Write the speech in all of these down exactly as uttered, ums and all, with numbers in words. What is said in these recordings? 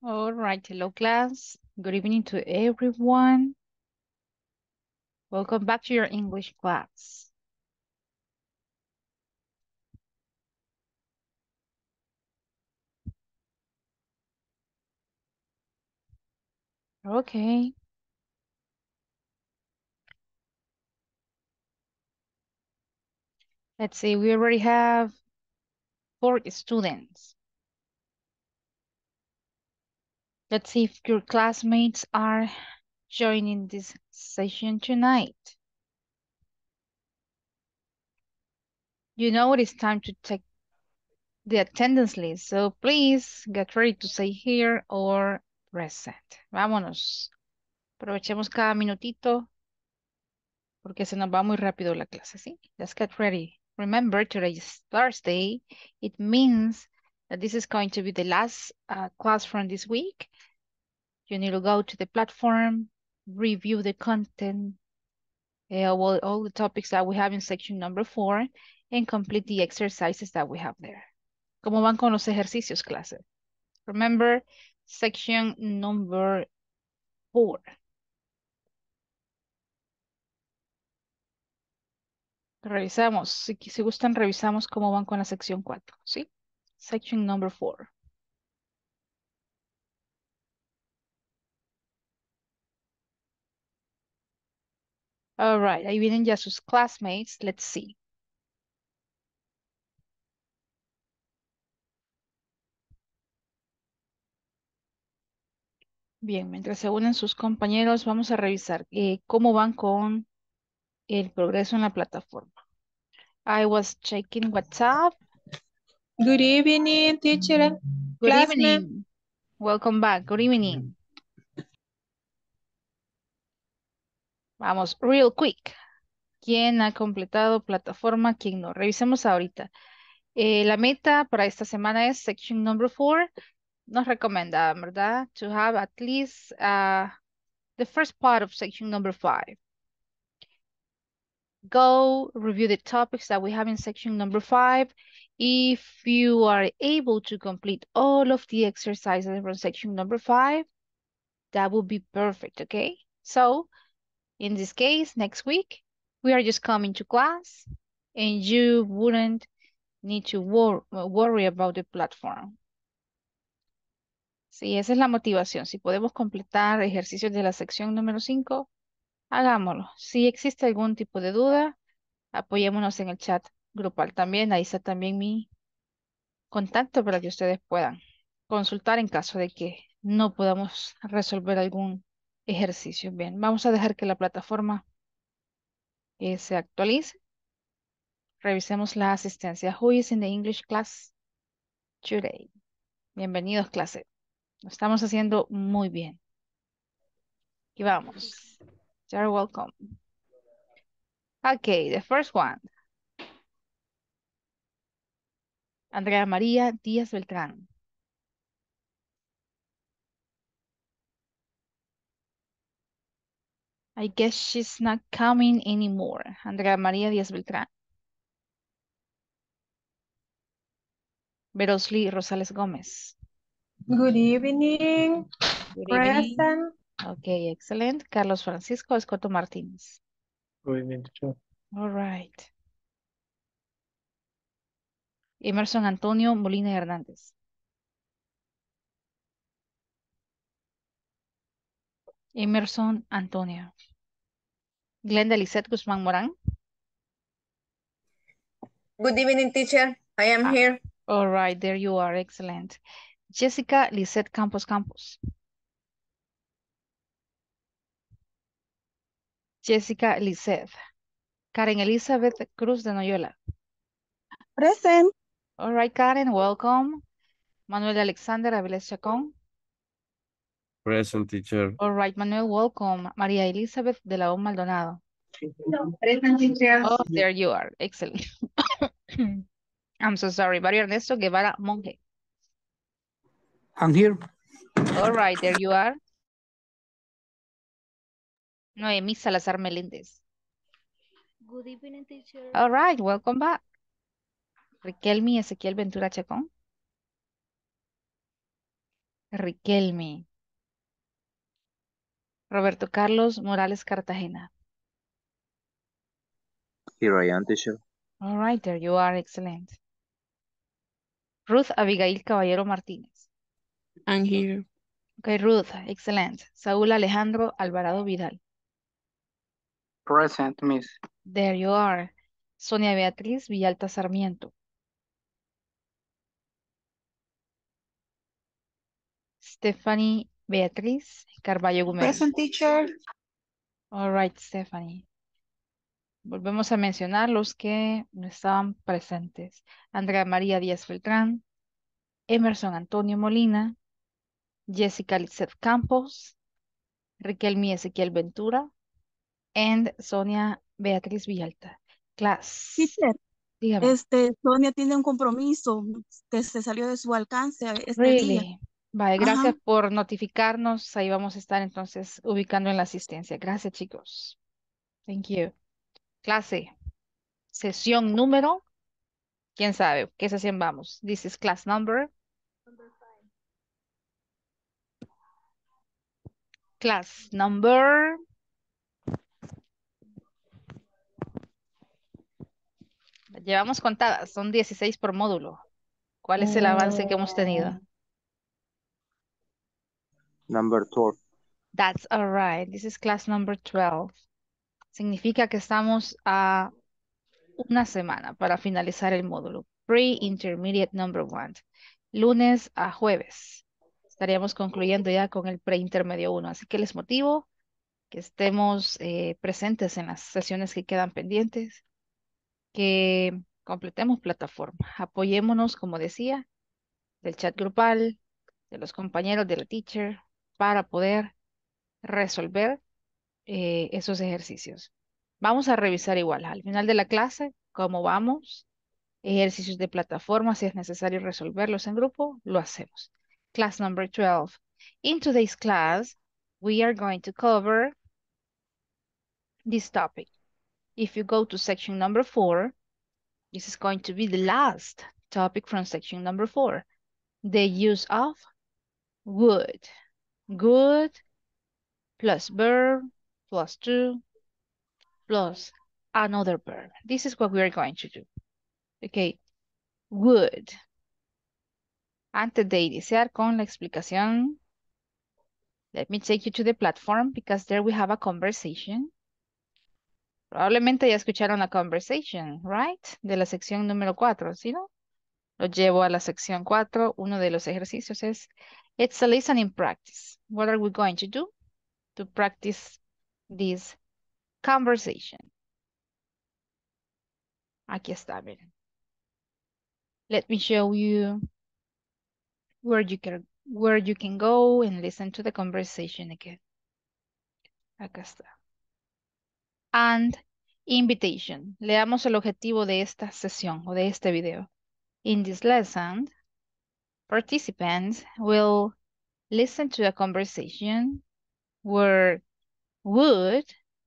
All right, hello class. Good evening to everyone. Welcome back to your English class. Okay. Let's see, we already have four students. Let's see if your classmates are joining this session tonight. You know it is time to check the attendance list, so please get ready to say here or present. Vámonos. Aprovechemos cada minutito porque se nos va muy rápido la clase, ¿sí? Let's get ready. Remember, today is Thursday. It means that this is going to be the last uh, class from this week. You need to go to the platform, review the content, uh, all, all the topics that we have in section number four, and complete the exercises that we have there. ¿Cómo van con los ejercicios, clase? Remember, section number four. Revisamos, si, si gustan, revisamos cómo van con la sección cuatro, ¿sí? Section number four. All right, ahí vienen ya sus classmates. Let's see. Bien, mientras se unen sus compañeros, vamos a revisar eh, cómo van con el progreso en la plataforma. I was checking WhatsApp. Good evening, teacher. Good Classmate. evening. Welcome back. Good evening. Vamos, real quick. ¿Quién ha completado plataforma? ¿Quién no? Revisemos ahorita. Eh, la meta para esta semana es section number four. Nos recomienda, ¿verdad? To have at least uh, the first part of section number five. Go review the topics that we have in section number five. If you are able to complete all of the exercises from section number five, that would be perfect, okay? So, in this case, next week, we are just coming to class and you wouldn't need to wor worry about the platform. Sí, esa es la motivación. Si podemos completar ejercicios de la sección número cinco, hagámoslo. Si existe algún tipo de duda, apoyémonos en el chat grupal también. Ahí está también mi contacto para que ustedes puedan consultar en caso de que no podamos resolver algún ejercicio. Bien, vamos a dejar que la plataforma eh, se actualice. Revisemos la asistencia. Who is in the English class today? Bienvenidos, clase. Lo estamos haciendo muy bien. Y vamos. You're welcome. Okay, the first one. Andrea María Díaz Beltrán. I guess she's not coming anymore. Andrea María Díaz Beltrán. Verosly Rosales Gómez. Good evening. Good evening. Present. Okay, excellent. Carlos Francisco Escoto Martínez. Good evening, teacher. All right. Emerson Antonio Molina Hernández. Emerson Antonio. Glenda Lisette Guzmán Morán. Good evening, teacher. I am Ah, here. all right, there you are. Excellent. Jessica Lisette Campos Campos. Jessica Lisette. Karen Elizabeth Cruz de Noyola. Present. All right, Karen, welcome. Manuel Alexander Avilés Chacón. Present, teacher. All right, Manuel, welcome. María Elizabeth de la O Maldonado. Present, teacher. Oh, there you are. Excellent. I'm so sorry. Mario Ernesto Guevara Monge. I'm here. All right, there you are. Noemí Salazar Meléndez. Good evening, teacher. All right, welcome back. Riquelme Ezequiel Ventura Chacón. Riquelme. Roberto Carlos Morales Cartagena. Here I am, teacher. All right, there you are. Excellent. Ruth Abigail Caballero Martínez. I'm here. Okay, Ruth. Excellent. Saúl Alejandro Alvarado Vidal. Present, Miss. There you are. Sonia Beatriz Villalta Sarmiento. Stephanie Beatriz Carballo Gumel. Present teacher. All right, Stephanie. Volvemos a mencionar los que no estaban presentes. Andrea María Díaz Beltrán, Emerson Antonio Molina, Jessica Lizeth Campos, Riquelme Ezequiel Ventura, and Sonia Beatriz Villalta. Class. Teacher, Dígame. este, Sonia tiene un compromiso que se salió de su alcance este día. Really? Vale, gracias Ajá. por notificarnos. Ahí vamos a estar entonces ubicando en la asistencia. Gracias, chicos. Thank you. Clase. Sesión número. ¿Quién sabe qué sesión vamos? This is class number. Class number. Llevamos contadas, son dieciséis por módulo. ¿Cuál es el avance que hemos tenido? Number twelve. That's all right. This is class number twelve. Significa que estamos a una semana para finalizar el módulo. Pre-intermediate number one. Lunes a jueves. Estaríamos concluyendo ya con el pre-intermedio uno. Así que les motivo que estemos eh, presentes en las sesiones que quedan pendientes. Que completemos plataforma. Apoyémonos, como decía, del chat grupal, de los compañeros de la teacher, para poder resolver eh, esos ejercicios. Vamos a revisar igual al final de la clase cómo vamos, ejercicios de plataforma, si es necesario resolverlos en grupo, lo hacemos. Class number twelve. In today's class, we are going to cover this topic. If you go to section number four, this is going to be the last topic from section number four. The use of would. Good plus verb plus to plus another verb. This is what we are going to do. Okay. Would. Antes de iniciar con la explicación, let me take you to the platform because there we have a conversation. Probablemente ya escucharon la conversation, right? De la sección número cuatro, ¿sí no? Lo llevo a la sección cuatro. Uno de los ejercicios es, it's a listening practice. What are we going to do to practice this conversation? Aquí está, miren. Let me show you where you can, where you can go and listen to the conversation again. Acá está. And invitation. Leamos el objetivo de esta sesión o de este video. In this lesson, participants will listen to a conversation where would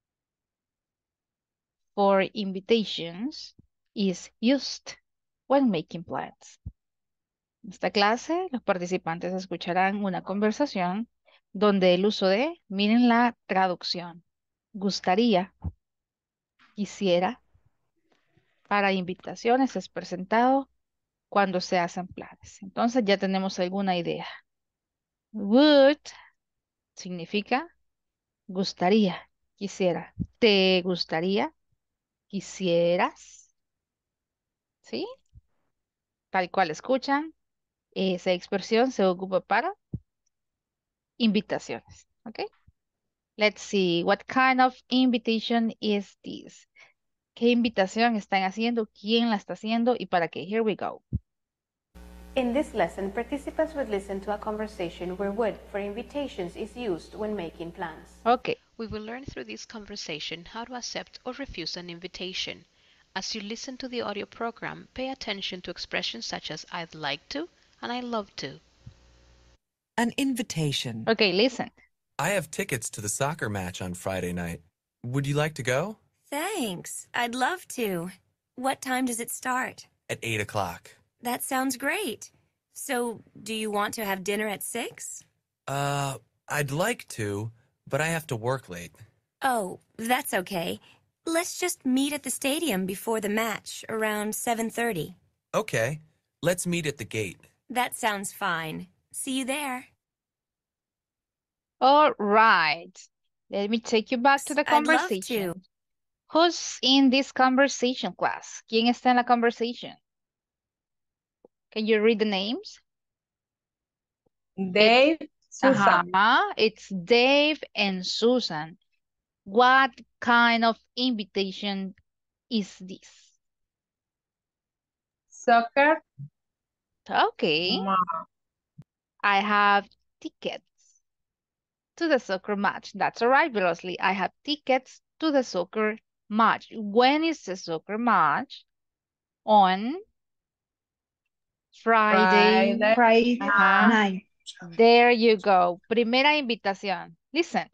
for invitations is used when making plans. En esta clase, los participantes escucharán una conversación donde el uso de, miren la traducción, gustaría, quisiera, para invitaciones es presentado cuando se hacen planes. Entonces ya tenemos alguna idea. Would significa gustaría, quisiera. ¿Te gustaría? ¿Quisieras? ¿Sí? Tal cual escuchan, esa expresión se ocupa para invitaciones. ¿Ok? Let's see, what kind of invitation is this? ¿Qué invitación están haciendo? ¿Quién la está haciendo? ¿Y para qué? Here we go. In this lesson, participants would listen to a conversation where would for invitations is used when making plans. Ok. We will learn through this conversation how to accept or refuse an invitation. As you listen to the audio program, pay attention to expressions such as I'd like to and I love to. An invitation. Ok, listen. I have tickets to the soccer match on Friday night. Would you like to go? Thanks. I'd love to. What time does it start? At eight o'clock. That sounds great. So, do you want to have dinner at six? Uh, I'd like to, but I have to work late. Oh, that's okay. Let's just meet at the stadium before the match, around seven thirty. Okay, let's meet at the gate. That sounds fine. See you there. All right. Let me take you back to the I'd love conversation. to. Who's in this conversation, class? ¿Quién está en la conversation? Can you read the names? Dave, Susan. Uh-huh. It's Dave and Susan. What kind of invitation is this? Soccer. Okay. Ma- I have tickets to the soccer match. That's all right, Velocity. I have tickets to the soccer match. When is the soccer match? On Friday. Friday. Friday Ajá. night. There you go. Primera invitación. Listen.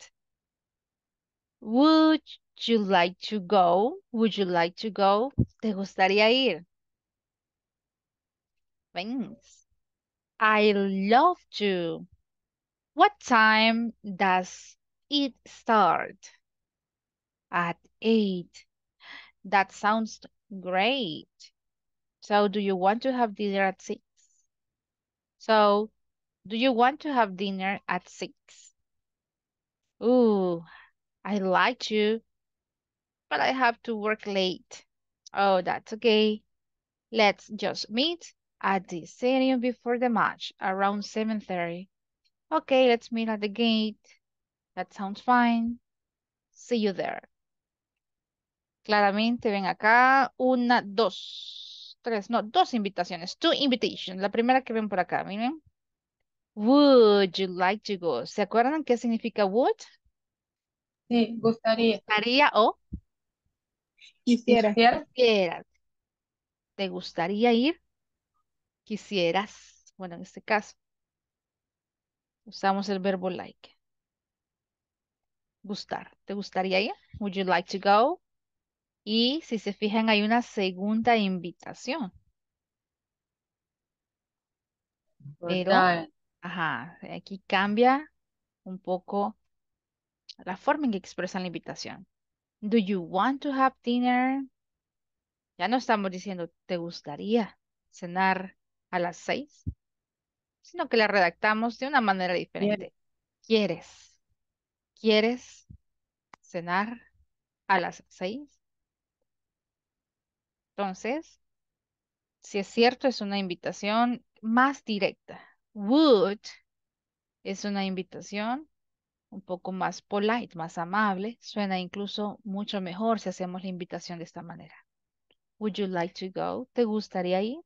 Would you like to go? Would you like to go? ¿Te gustaría ir? Thanks. I love to. What time does it start? At eight. That sounds great. So do you want to have dinner at six? So do you want to have dinner at six? Ooh, I like to, but I have to work late. Oh, that's okay. Let's just meet at the stadium before the match, around seven thirty. Okay, let's meet at the gate. That sounds fine. See you there. Claramente, ven acá. Una, dos, tres, no, dos invitaciones. Two invitations. La primera que ven por acá, miren. Would you like to go? ¿Se acuerdan qué significa would? Sí, gustaría. Gustaría o Quisiera. Quisiera. quisieras. ¿Te gustaría ir? Quisieras. Bueno, en este caso, usamos el verbo like. Gustar. ¿Te gustaría ir? Would you like to go? Y si se fijan, hay una segunda invitación. Pero, ¿Verdad? ajá, aquí cambia un poco la forma en que expresan la invitación. Do you want to have dinner? Ya no estamos diciendo, ¿te gustaría cenar a las seis? Sino que la redactamos de una manera diferente. ¿Quieres? ¿Quieres cenar a las seis? Entonces, si es cierto, es una invitación más directa. Would es una invitación un poco más polite, más amable. Suena incluso mucho mejor si hacemos la invitación de esta manera. Would you like to go? ¿Te gustaría ir?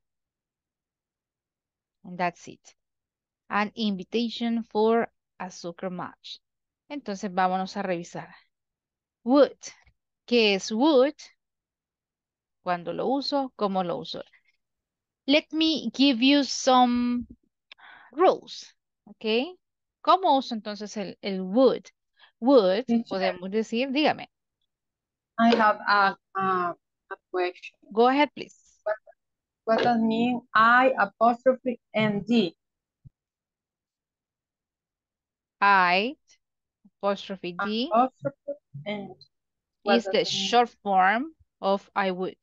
And that's it. An invitation for a soccer match. Entonces vámonos a revisar. Would. ¿Qué es would? ¿Cuándo lo uso? ¿Cómo lo uso? Let me give you some rules. ¿Ok? ¿Cómo uso entonces el, el would? Would, podemos decir, dígame. I have a, a, a question. Go ahead, please. What, what does mean I apostrophe N D? I, apostrophe D, Apostrophe N D. What is does the it mean? short form of I would.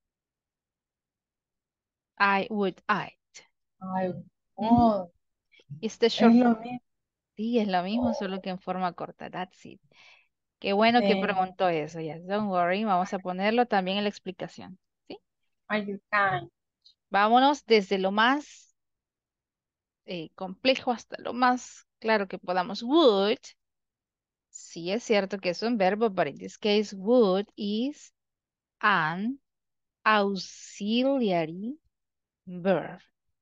I would, I. I, Ujú. oh, It's the es short lo form. mismo. Sí, es lo mismo, solo que en forma corta. That's it. Qué bueno que Eh, preguntó eso. Yes, don't worry. Vamos a ponerlo también en la explicación. ¿Sí? are you kind? Vámonos desde lo más eh, complejo hasta lo más claro que podamos. Would. Sí, es cierto que es un verbo, but in this case, would is an auxiliary verb.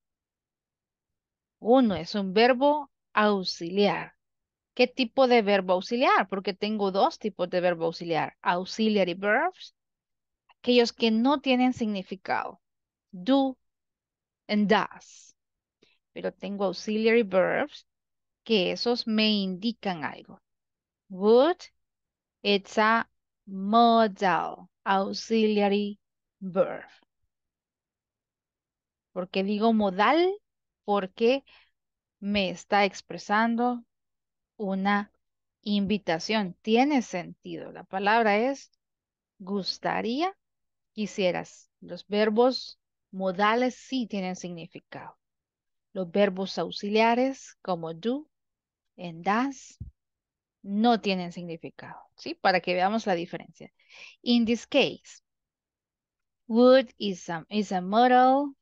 Uno es un verbo auxiliar. ¿Qué tipo de verbo auxiliar? Porque tengo dos tipos de verbo auxiliar. Auxiliary verbs, aquellos que no tienen significado. Do and does. Pero tengo auxiliary verbs que esos me indican algo. Would, it's a modal auxiliary verb. ¿Por qué digo modal? porque me está expresando una invitación. Tiene sentido. La palabra es gustaría, quisieras. Los verbos modales sí tienen significado. Los verbos auxiliares como do and does no tienen significado, ¿sí? Para que veamos la diferencia. In this case, would is a, is a modal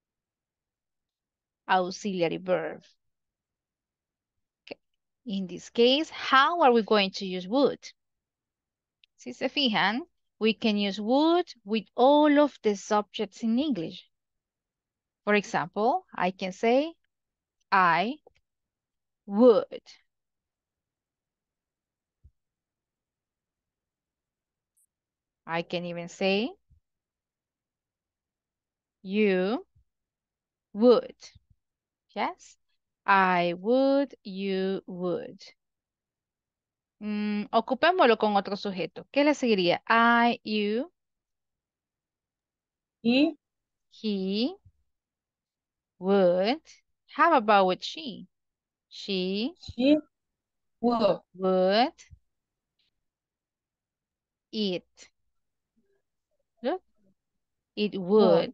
auxiliary verb. Okay. In this case, how are we going to use would? Si se fijan, we can use would with all of the subjects in English. For example, I can say, I would. I can even say, you would. Yes, I would, you would. Mm, ocupémoslo con otro sujeto. ¿Qué le seguiría? I, you, He, he would. How about with she? She she would. would eat. Look, it would.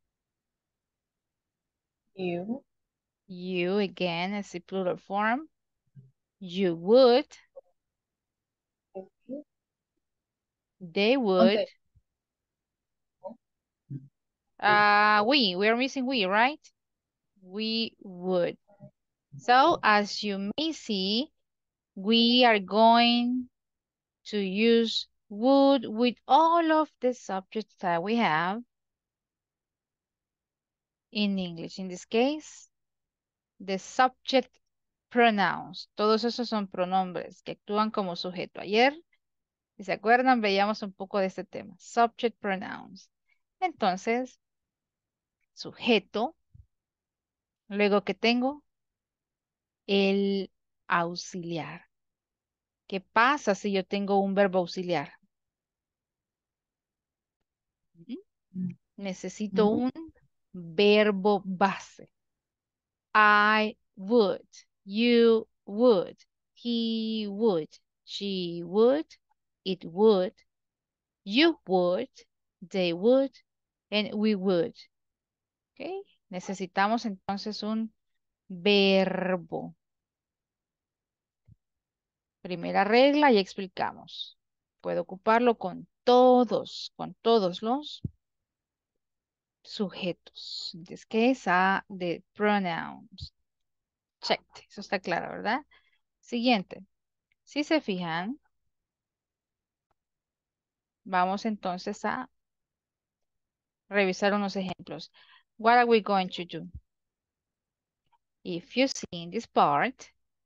You, You again as a plural form. You would. okay. They would. Okay. Uh, we, we're missing we, right? We would. So as you may see, we are going to use would with all of the subjects that we have in English. In this case, the subject pronouns. Todos esos son pronombres que actúan como sujeto. Ayer, si se acuerdan, veíamos un poco de este tema. Subject pronouns. Entonces, sujeto. Luego que tengo el auxiliar. ¿Qué pasa si yo tengo un verbo auxiliar? Necesito un verbo base. I would, you would, he would, she would, it would, you would, they would, and we would. ¿Ok? Necesitamos entonces un verbo. Primera regla, ya explicamos. Puedo ocuparlo con todos, con todos los sujetos. In this case, are the pronouns. Checked. Eso está claro, ¿verdad? Siguiente. Si se fijan, vamos entonces a revisar unos ejemplos. What are we going to do? If you see in this part,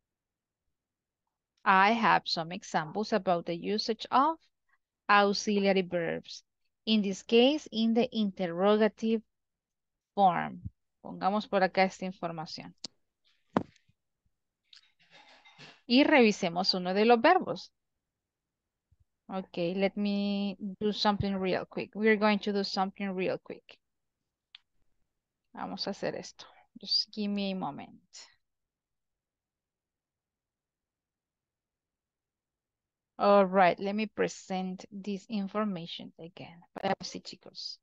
I have some examples about the usage of auxiliary verbs. In this case, in the interrogative form. Pongamos por acá esta información. Y revisemos uno de los verbos. Okay, let me do something real quick. We're going to do something real quick. Vamos a hacer esto. Just give me a moment. All right, let me present this information again. Sí, chicos.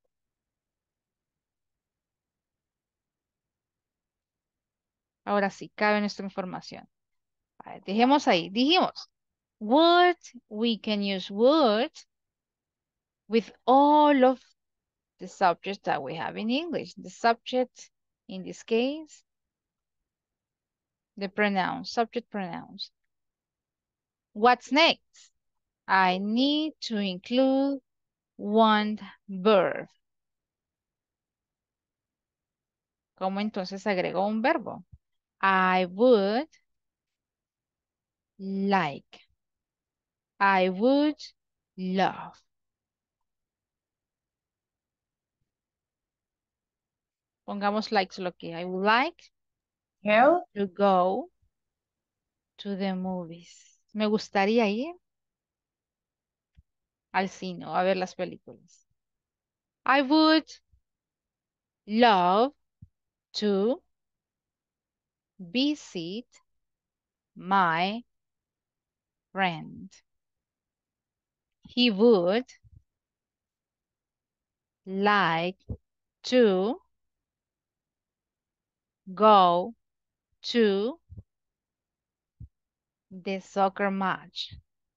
Ahora sí, cabe nuestra información. Vale, dejemos ahí. Dijimos, would, we can use would with all of the subjects that we have in English. The subject, in this case, the pronouns, subject pronouns. What's next? I need to include one verb. ¿Cómo entonces agrego un verbo? I would like. I would love. Pongamos like solo que I would like Hell, to go to the movies. Me gustaría ir al cine a ver las películas. I would love to visit my friend. He would like to go to the soccer match.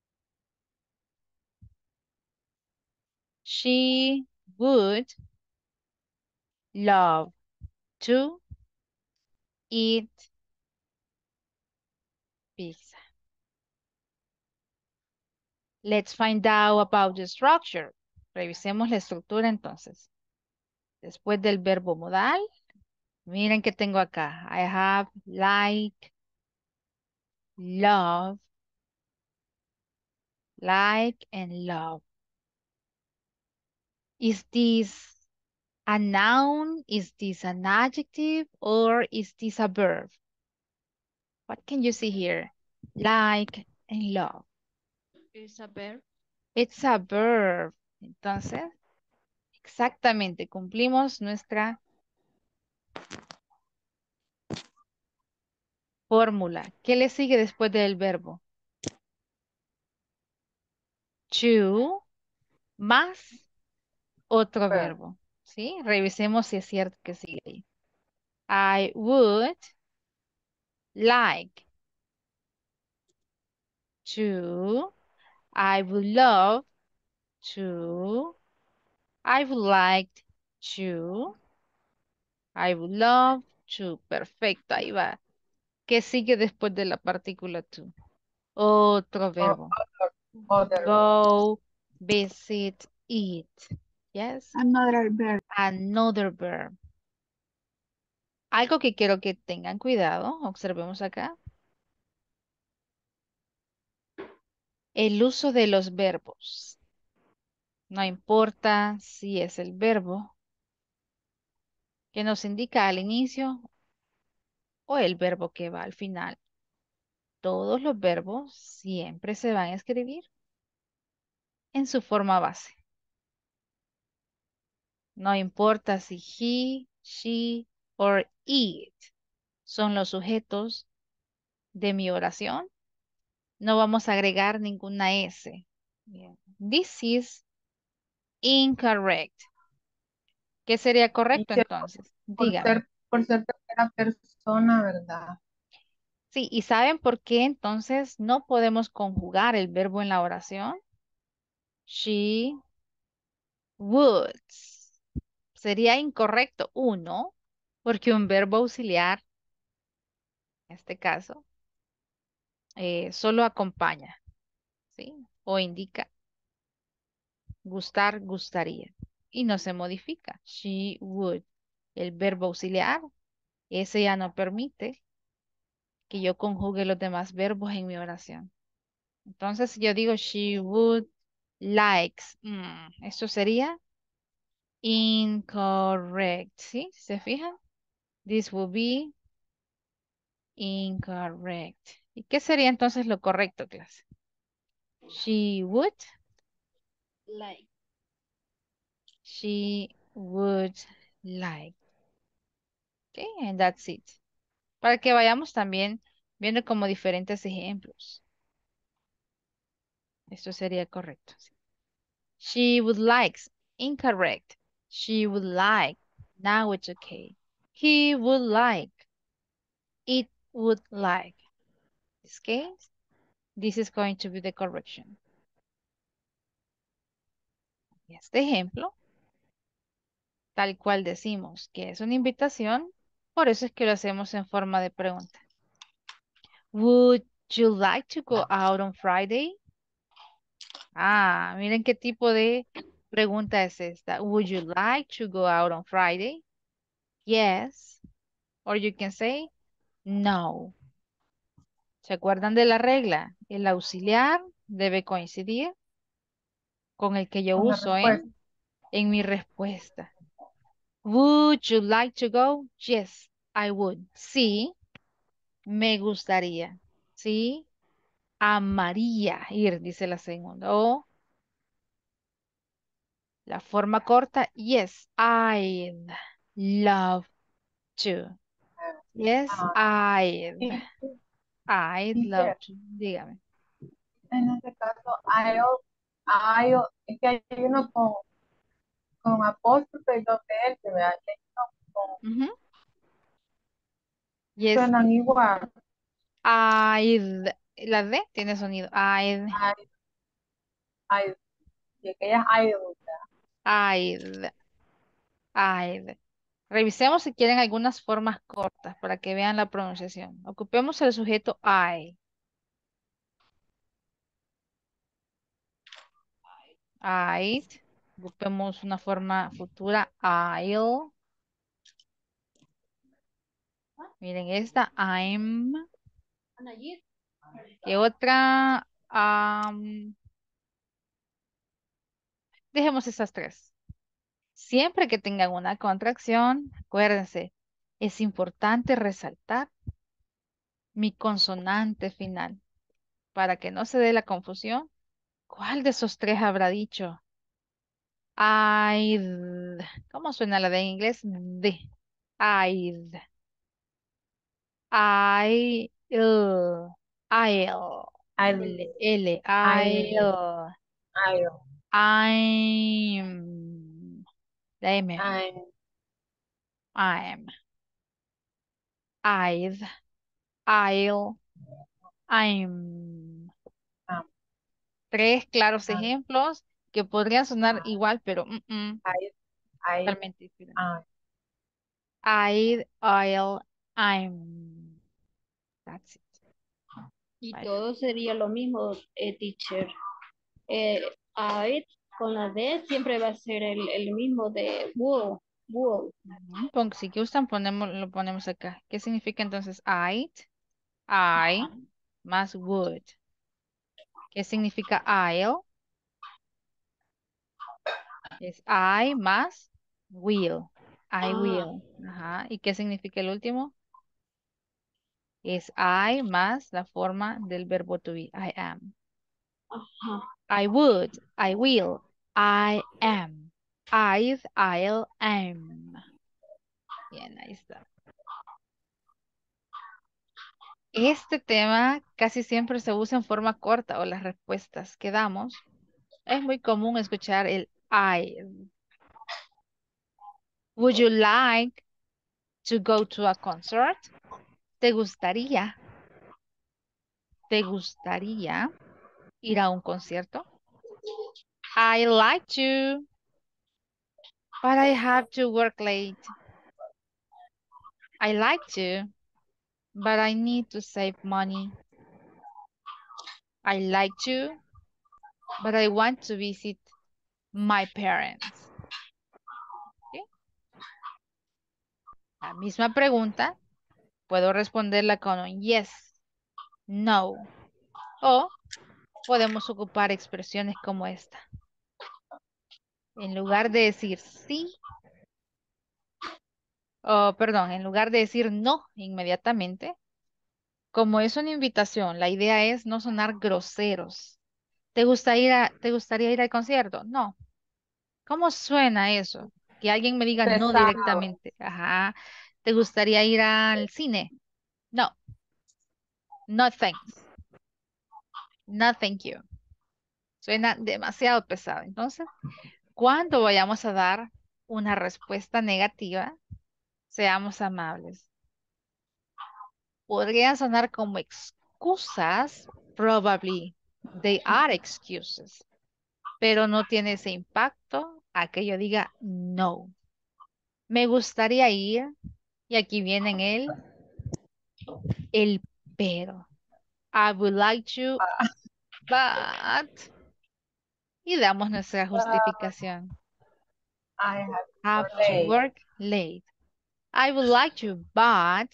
She would love to eat pizza. Let's find out about the structure. Revisemos la estructura entonces. Después del verbo modal, miren que tengo acá. I have like, love, like and love. Is this a noun? Is this an adjective? Or is this a verb? What can you see here? Like and love. It's a verb. It's a verb. Entonces, exactamente, cumplimos nuestra fórmula. ¿Qué le sigue después del verbo? To más otro Verb. verbo. ¿Sí? Revisemos si es cierto que sigue ahí. I would like to. I would love to. I would like to. I would love to. Perfecto, ahí va. ¿Qué sigue después de la partícula to? Otro O- verbo. Other, other. Go, visit, eat. Yes. Another verb. Another verb. Algo que quiero que tengan cuidado, observemos acá. El uso de los verbos. No importa si es el verbo que nos indica al inicio o el verbo que va al final. Todos los verbos siempre se van a escribir en su forma base. No importa si he, she or it son los sujetos de mi oración. No vamos a agregar ninguna S. Bien. This is incorrect. ¿Qué sería correcto Y entonces? Por Dígame. ser, por ser tercera persona, ¿verdad? Sí, ¿y saben por qué entonces no podemos conjugar el verbo en la oración? She would. Sería incorrecto, uno, porque un verbo auxiliar, en este caso, eh, solo acompaña, ¿sí? O indica gustar, gustaría. Y no se modifica. She would. El verbo auxiliar, ese ya no permite que yo conjugue los demás verbos en mi oración. Entonces, si yo digo she would likes, mm, esto sería incorrect, ¿sí? ¿Se fijan? This would be incorrect. ¿Y qué sería entonces lo correcto, clase? She would, Like. she would like. Okay, and that's it. Para que vayamos también viendo como diferentes ejemplos. Esto sería correcto. ¿sí? She would like. Incorrect. She would like. Now it's okay. He would like. It would like. In this case, this is going to be the correction. Y este ejemplo, tal cual decimos que es una invitación, por eso es que lo hacemos en forma de pregunta. Would you like to go out on Friday? Ah, miren qué tipo de pregunta es esta. Would you like to go out on Friday? Yes. Or you can say no. ¿Se acuerdan de la regla? El auxiliar debe coincidir con el que yo Con la uso en, respuesta. en mi respuesta. Would you like to go? Yes, I would. Sí, me gustaría. Sí, amaría ir, dice la segunda. O la forma corta, yes, I'd love to. Yes, Ah, I'd. sí, I'd love teacher, to. Dígame. en este caso, I'll, I'll, es que hay uno con, con apóstrofe y dos L, ¿verdad? Y hay uno con, Ujú. Yes, suenan igual. I'd. La D tiene sonido. I'd. I, I, y aquella I'll, I'd. I'd. Revisemos si quieren algunas formas cortas para que vean la pronunciación. Ocupemos el sujeto I. I'd. Ocupemos una forma futura. I'll. Miren esta. I'm. ¿Qué otra? Am, dejemos esas tres. Siempre que tengan una contracción, acuérdense, es importante resaltar mi consonante final para que no se dé la confusión. ¿Cuál de esos tres habrá dicho? I'd. ¿Cómo suena la de en inglés? De. I'd. I, I'll. I'll. I'll, L, L, I'll, I'll. I'll, I'm. La M. I'm, I'm. I've. I'll. I'm. um, Tres claros um, ejemplos que podrían sonar um, igual, pero mm, mm, I, I, totalmente diferentes. um, I'd, I'll, I'm. That's it. Y Bye. todo sería lo mismo, eh, teacher. Eh, I con la D siempre va a ser el, el mismo de wool, wool. Ujú. Pon- si gustan, ponemos, lo ponemos acá. ¿Qué significa entonces I'd? I más would. ¿Qué significa I'll? Es I más will. I Ah, will. Ajá. ¿Y qué significa el último? Es I más la forma del verbo to be. I am. ajá. I would. I will. I am. I've, I'll, am. Bien, ahí está. Este tema casi siempre se usa en forma corta o las respuestas que damos. Es muy común escuchar el I. Would you like to go to a concert? ¿Te gustaría? ¿Te gustaría ir a un concierto? I like to, but I have to work late. I like to, but I need to save money. I like to, but I want to visit my parents. ¿Sí? La misma pregunta, puedo responderla con un yes, no, o podemos ocupar expresiones como esta. En lugar de decir sí, o perdón, en lugar de decir no inmediatamente, como es una invitación, la idea es no sonar groseros. ¿Te gusta ir a, ¿te gustaría ir al concierto? No. ¿Cómo suena eso? Que alguien me diga no pesado. directamente. Ajá. ¿Te gustaría ir al cine? No. No thanks. No thank you. Suena demasiado pesado. Entonces, cuando vayamos a dar una respuesta negativa, seamos amables. Podrían sonar como excusas. Probably they are excuses. Pero no tiene ese impacto a que yo diga no. Me gustaría ir. Y aquí viene en el, el pero. I would like to, but. Y damos nuestra justificación. I have Have to to late. work late. I would like to, but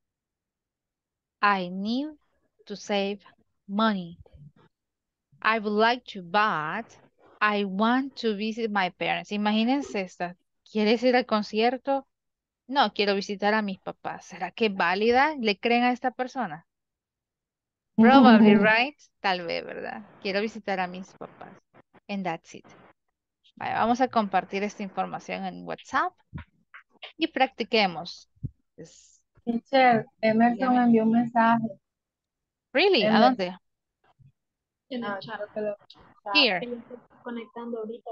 I need to save money. I would like to, but I want to visit my parents. Imagínense esta. ¿Quieres ir al concierto? No, quiero visitar a mis papás. ¿Será que es válida? ¿Le creen a esta persona? Probably, right? Tal vez, ¿verdad? Quiero visitar a mis papás. And that's it. Vale, vamos a compartir esta información en WhatsApp y practiquemos. Es Teacher, Emerson Dígame. envió un mensaje. Really? ¿A Emerson. dónde? En el Ah, chat. creo que lo- Here. Ella está conectando ahorita.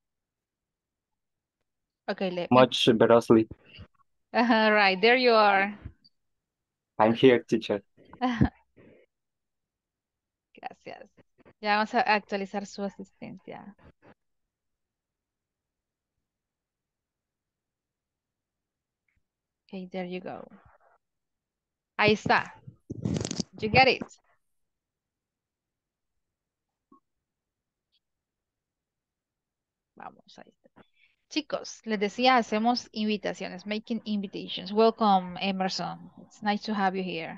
Okay, let me. Much better sleep. All right, there you are. I'm here, teacher. Gracias. Ya vamos a actualizar su asistencia. Okay, there you go. Ahí está. You get it. Vamos, ahí está. Chicos, les decía, hacemos invitaciones, making invitations. Welcome, Emerson. It's nice to have you here.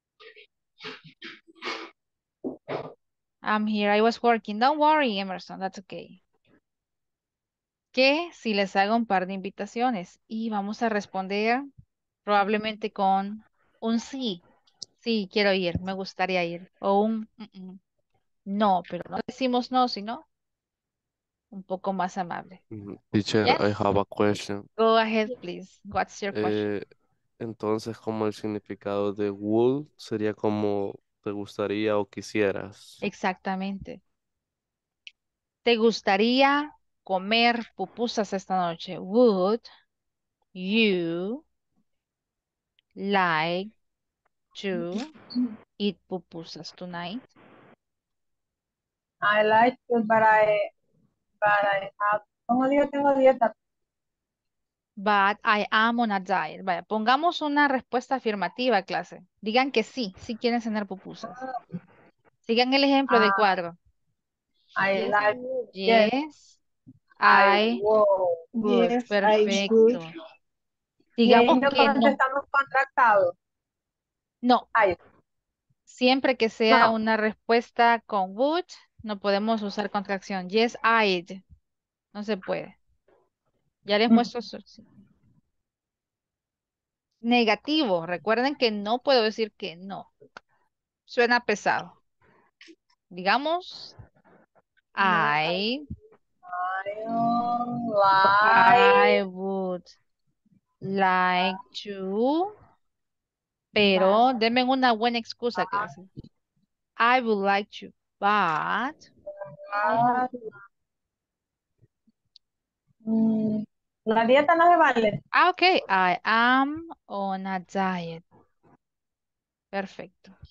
I'm here. I was working. Don't worry, Emerson. That's okay. Que si les hago un par de invitaciones y vamos a responder probablemente con un sí. Sí, quiero ir, me gustaría ir. O un mm, mm. No, pero no decimos no, sino un poco más amable. Mhm. Teacher, Yes, I have a question. go ahead, please. What's your question? Eh, entonces, como el significado de would sería como te gustaría o quisieras. Exactamente. ¿Te gustaría comer pupusas esta noche? Would you like to eat pupusas tonight? I like to, but I, but I have, como digo, tengo dieta. But I am on a diet. Vaya, pongamos una respuesta afirmativa, clase. Digan que sí, sí quieren cenar pupusas. Sigan el ejemplo del Ah, cuadro. I Yes, I like, would. yes, Yes, I I will. would. Yes, I would. Perfecto. Y Digamos ellos que no. contestamos contractados. No. Ay, Siempre que sea no. una respuesta con would, no podemos usar contracción. Yes, I'd. No se puede. Ya les muestro su... Negativo. Recuerden que no puedo decir que no. Suena pesado. Digamos, No, I, I don't like, I would like to, but, pero denme una buena excusa, clase. I would like to, but, mm, la dieta no se vale. ah, ok, I am on a diet. Perfecto.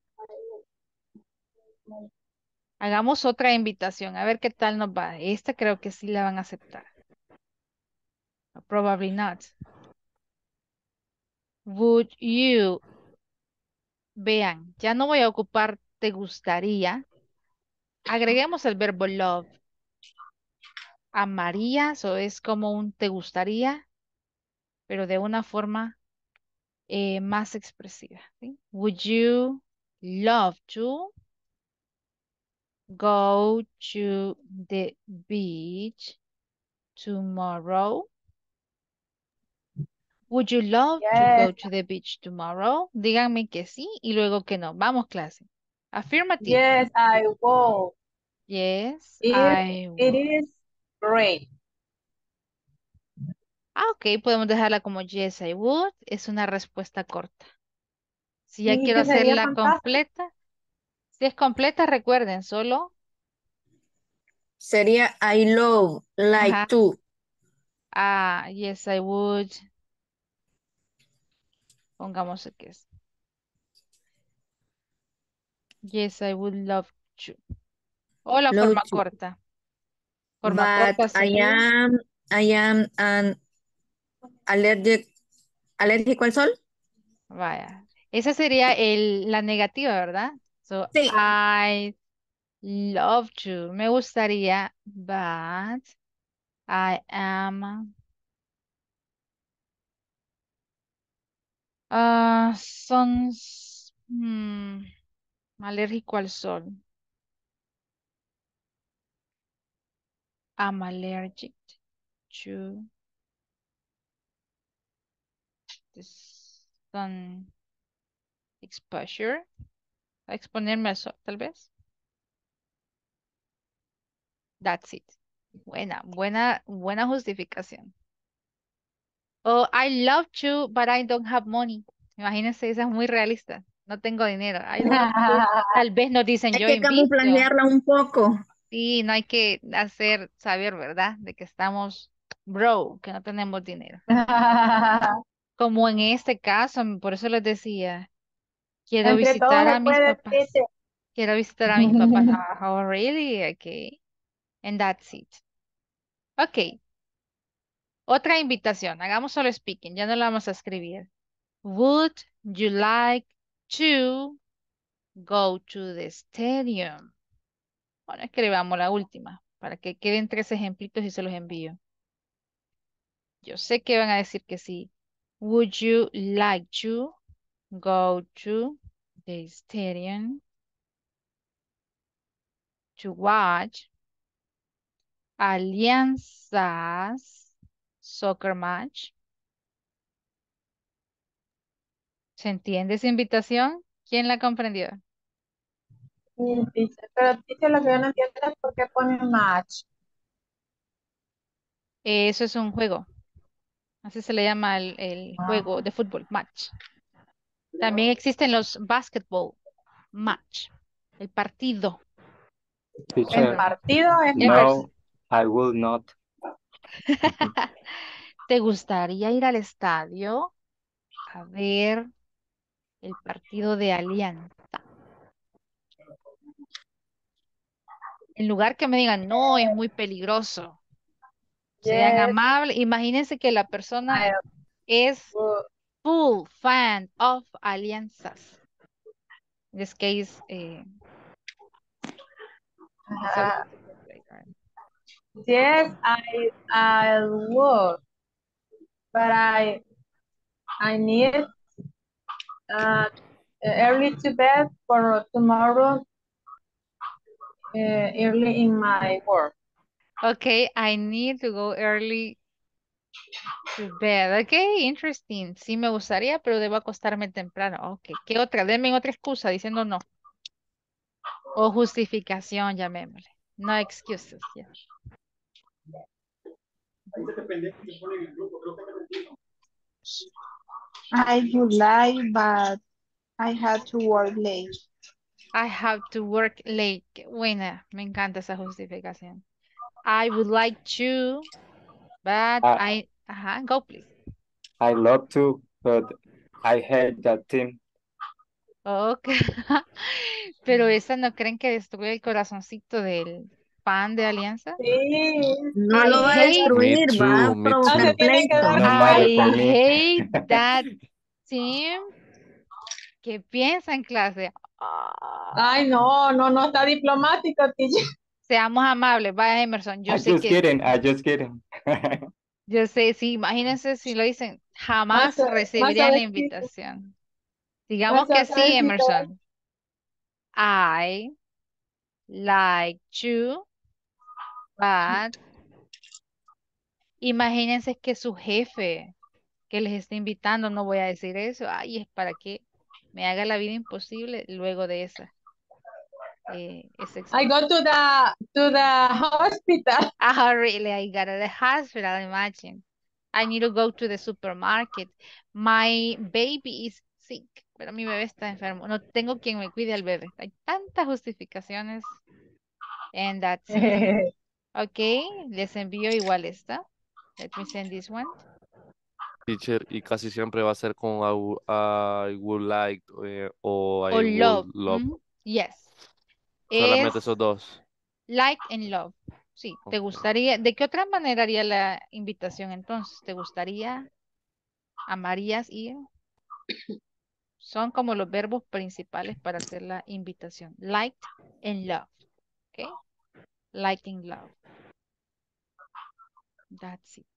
Hagamos otra invitación, a ver qué tal nos va. Esta creo que sí la van a aceptar. Probably not. Would you? Vean, ya no voy a ocupar te gustaría. Agreguemos el verbo love. Amarías o es como un te gustaría, pero de una forma eh, más expresiva. ¿Sí? Would you love to go to the beach tomorrow? Would you love to go Yes, to the beach tomorrow? Díganme que sí y luego que no. Vamos, clase. Affirmative. yes, I will. Yes, It, I it would. is great. Ah, ok, podemos dejarla como yes, I would. Es una respuesta corta. Si ya Sí, quiero que sería hacerla fantástico. completa, si es completa, recuerden, solo. Sería I love, like Ajá. to. Ah, yes, I would. Pongamos que es. Yes, I would love to. O la Love forma to. corta. Forma But corta I sería. am, I am an allergic, alérgico al sol. Vaya. Esa sería el, la negativa, ¿verdad? So, Sí. I love to. Me gustaría, but I am. Ah, son mm, alérgico al sol. I'm allergic to the sun exposure. A exponerme al sol, tal vez. That's it. Buena, buena, buena justificación. Oh, I love to, but I don't have money. Imagínense, esa es muy realista. No tengo dinero. I love to. Tal vez nos dicen Hay yo que invito. camuflajearla un poco. Sí, no hay que hacer saber, ¿verdad? De que estamos broke, que no tenemos dinero. Como en este caso, por eso les decía, quiero Entre todos visitar se a mis puede, papás. teacher. Quiero visitar a mis papás. Ah, oh, really? Okay. And that's it. Ok. Otra invitación. Hagamos solo speaking. Ya no la vamos a escribir. Would you like to go to the stadium? Bueno, escribamos la última para que queden tres ejemplitos y se los envío. Yo sé que van a decir que sí. Would you like to go to the stadium to watch Alianzas soccer match? ¿Se entiende esa invitación? ¿Quién la comprendió? Sí, teacher. Pero teacher, lo que yo no entiendo es por qué ponen match. Eso es un juego. Así se le llama el, el juego de fútbol, match. También existen los basketball, match. El partido. El Teacher, partido es match. no, I will not. ¿Te gustaría ir al estadio a ver el partido de Alianza? En lugar que me digan, no, es muy peligroso. Sean Yes, amables. Imagínense que la persona I es will. full fan of alianzas. In this case, eh, it's a Uh, wonderful playground. yes, I I would, but I I need uh, early to bed for tomorrow, uh, early in my work. Okay, I need to go early to bed. Okay, interesting. Sí me gustaría, pero debo acostarme temprano. Okay, ¿qué otra? Denme otra excusa diciendo no. O justificación, llamémosle. No excuses. Yeah. I would like, but I had to work late. I have to work late. Qué buena, me encanta esa justificación. I would like to, but I, I, ajá, go please. I love to, but I hate that team. Okay. Pero esa no creen que destruye el corazoncito del fan de Alianza. Sí, No I lo va a hate, Me destruir, va too, a me no se provocar too. tiene que pleito. dar. No matter for I me. hate that team. ¿Qué piensa en clase? Ay, Ah, no, no, no está diplomático, teacher. seamos amables, vaya Emerson. Yo I sé just que, kidding, I just kidding. yo sé, sí, imagínense si lo dicen, Más, jamás más recibirían la suavecito, invitación. más Digamos que sí, suavecito. Emerson. I like to, but imagínense que su jefe que les está invitando, no voy a decir eso, ay, es para que me haga la vida imposible luego de esa, eh, esa I go to the to the hospital. Ah, really, I got to the hospital, imagine. I need to go to the supermarket. My baby is sick, pero mi bebé está enfermo. No tengo quien me cuide al bebé. Hay tantas justificaciones. And that's it. Ok, les envío igual esta. Let me send this one. Teacher, y casi siempre va a ser con I, wou- I would like eh, o I O love. would love. Mm, yes. Solamente Es esos dos. like and love. Sí, ¿te gustaría? ¿De qué otra manera haría la invitación entonces? ¿Te gustaría? ¿Amarías ir? Son como los verbos principales para hacer la invitación. Like and love. ¿Ok? Like and love. That's it.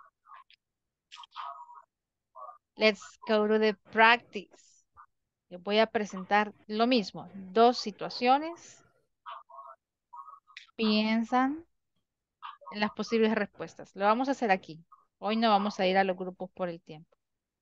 Let's go to the practice. Les voy a presentar lo mismo. Dos situaciones. Piensan en las posibles respuestas. Lo vamos a hacer aquí. Hoy no vamos a ir a los grupos por el tiempo.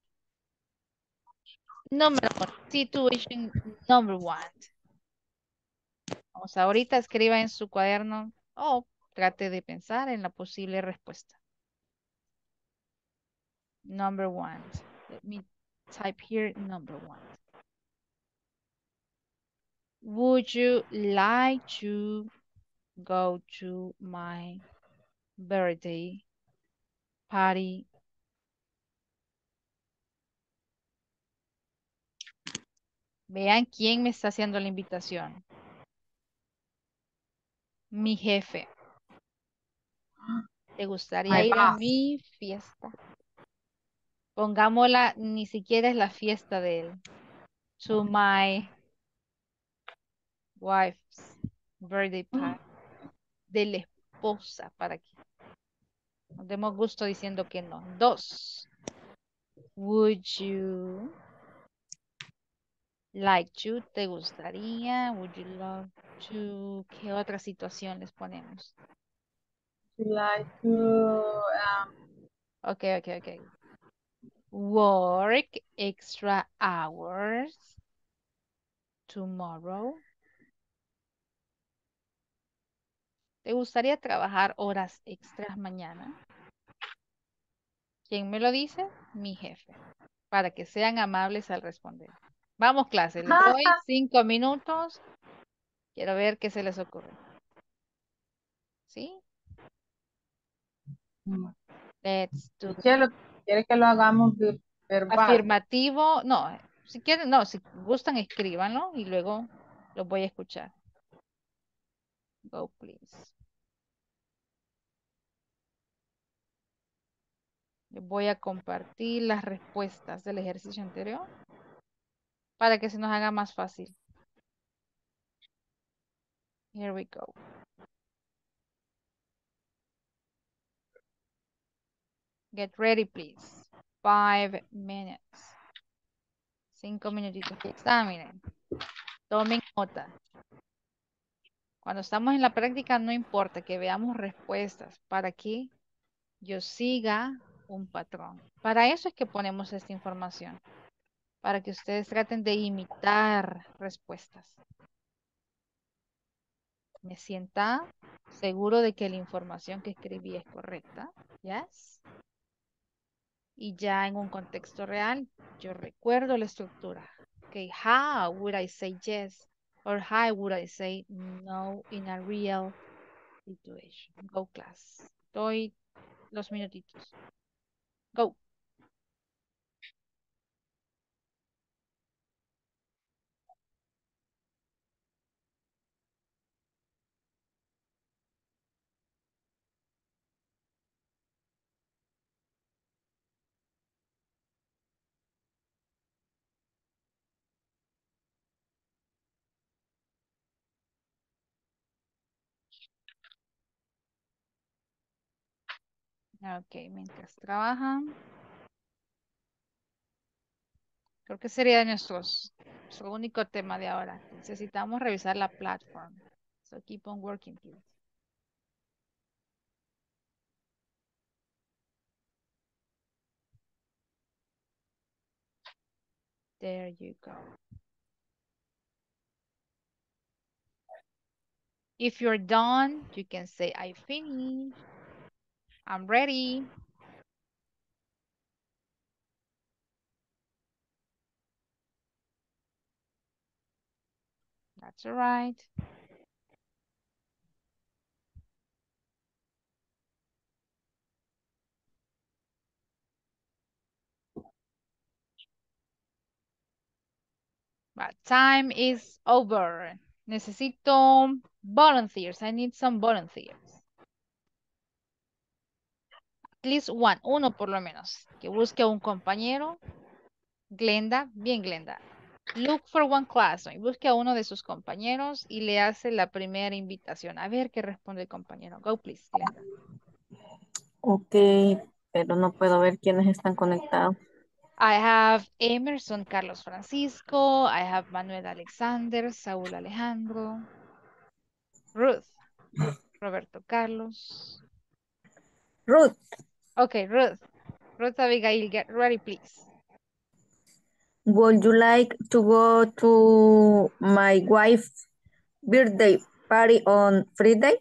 Número uno. Situation number one. Vamos, ahorita escriba en su cuaderno o trate de pensar en la posible respuesta. Number one. Let me type here number one. Would you like to go to my birthday party? Vean quién me está haciendo la invitación. Mi jefe. ¿Te gustaría My ir a boss. mi fiesta? Pongámosla, ni siquiera es la fiesta de él. To my wife's birthday party. De la esposa, para que nos demos gusto diciendo que no. Dos. Would you like to? ¿Te gustaría? Would you love to? ¿Qué otra situación les ponemos? Like to, um, Ok, ok, ok. Work extra hours tomorrow. ¿Te gustaría trabajar horas extras mañana? ¿Quién me lo dice? Mi jefe. Para que sean amables al responder. Vamos, clase. Les doy cinco minutos. Quiero ver qué se les ocurre. ¿Sí? Let's do. Chelo, ¿quiere que lo hagamos ver- verbal? Afirmativo. No, si quieren, no, si gustan, escríbanlo y luego los voy a escuchar. Go, please. Les voy a compartir las respuestas del ejercicio anterior para que se nos haga más fácil. Here we go. Get ready, please. Five minutes. Cinco minutitos. Examinen. Tomen nota. Cuando estamos en la práctica no importa que veamos respuestas para que yo siga un patrón. Para eso es que ponemos esta información. Para que ustedes traten de imitar respuestas. Me sienta seguro de que la información que escribí es correcta. Yes. Y ya en un contexto real, yo recuerdo la estructura. Okay, how would I say yes? Or how would I say no in a real situation? Go, class. Doy los minutitos. Go. Ok, mientras trabajan. Creo que sería nuestros, nuestro único tema de ahora. Necesitamos revisar la plataforma. So keep on working, please. There you go. If you're done, you can say, I finished. I'm ready. That's all right. But time is over. Necesito volunteers. I need some volunteers. At least one, uno por lo menos. Que busque a un compañero. Glenda, bien Glenda. Look for one classmate. Busque a uno de sus compañeros y le hace la primera invitación. A ver qué responde el compañero. Go, please, Glenda. Ok, pero no puedo ver quiénes están conectados. I have Emerson Carlos Francisco. I have Manuel Alexander, Saúl Alejandro. Ruth. Roberto Carlos. Ruth. Okay, Ruth. Ruth Abigail, get ready, please. Would you like to go to my wife's birthday party on Friday?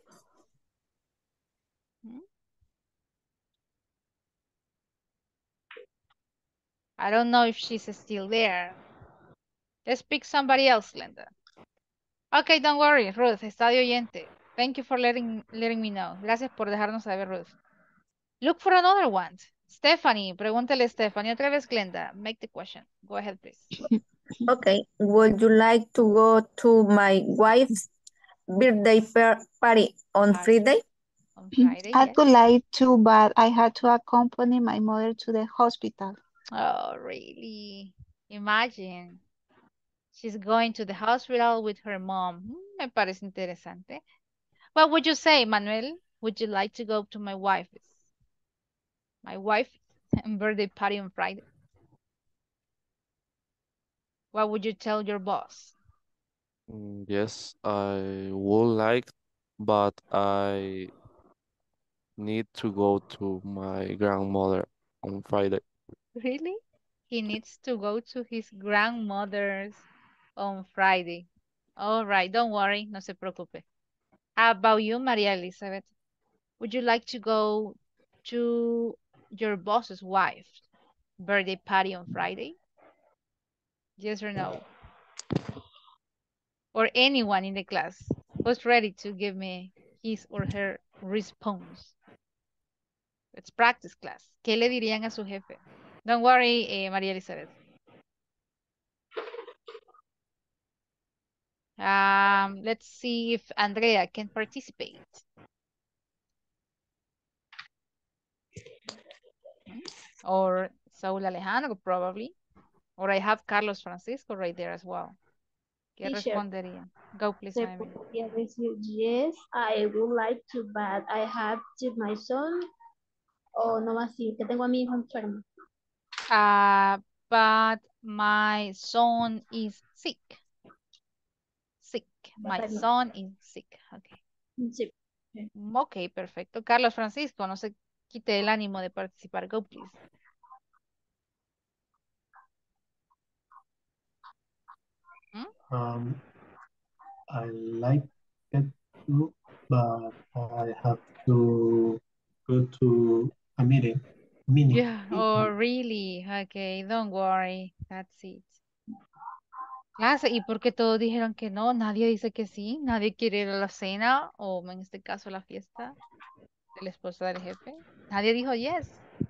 I don't know if she's still there. Let's pick somebody else, Glenda. Okay, don't worry, Ruth, está de oyente. Thank you for letting, letting me know. Gracias por dejarnos saber, Ruth. Look for another one. Stephanie, pregúntale a Stephanie. Otra vez, Glenda. Make the question. Go ahead, please. Okay. Would you like to go to my wife's birthday par- party on Party. Friday? On Friday, I yes. would like to, but I had to accompany my mother to the hospital. Oh, really? Imagine. She's going to the hospital with her mom. Hmm, Me parece interesante. What would you say, Manuel? Would you like to go to my wife's, my wife's birthday party on Friday? What would you tell your boss? Mm, Yes, I would like, but I need to go to my grandmother on Friday. Really? He needs to go to his grandmother's on Friday. All right, don't worry, no se preocupe. How about you, Maria Elizabeth? Would you like to go to your boss's wife's birthday party on Friday? Yes or no? Or anyone in the class who's ready to give me his or her response. Let's practice, class. ¿Qué le dirían a su jefe? Don't worry, eh, María Elizabeth. Um, let's see if Andrea can participate. Hmm? Or Saúl Alejandro, probably. Or I have Carlos Francisco right there as well. ¿Qué Teacher, respondería? Go, please, se Amy. podría decir, yes, I would like to, but I have to my son. O no va así, que tengo a mi hijo enfermo. Uh, but my son is sick. Sick. My Perfecto. son is sick. Okay. Sí. Mm, Ok, perfecto. Carlos Francisco, no se quite el ánimo de participar. Go, please. ¿Mm? Um, I like it too, but I have to go to a meeting. Meeting. Yeah, oh, really? Okay, don't worry. That's it. Clase, ¿y por qué todos dijeron que no? Nadie dice que sí. Nadie quiere ir a la cena o en este caso la fiesta de la esposa del jefe. Nadie dijo yes.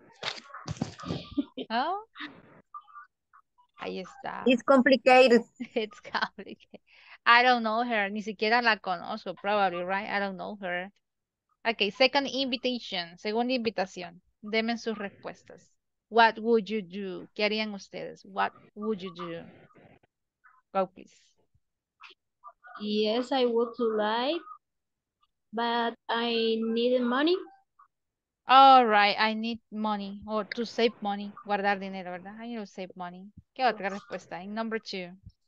¿Ah? Ahí está. It's complicated. It's complicated. I don't know her. Ni siquiera la conozco, probably, right? I don't know her. Okay, second invitation. Segunda invitación. Denme sus respuestas. What would you do? ¿Qué harían ustedes? What would you do? Go, please. Yes, I would like, but I need money. All right, I need money. Or to save money. Guardar dinero, ¿verdad? I need to save money. ¿Qué otra respuesta? En number two.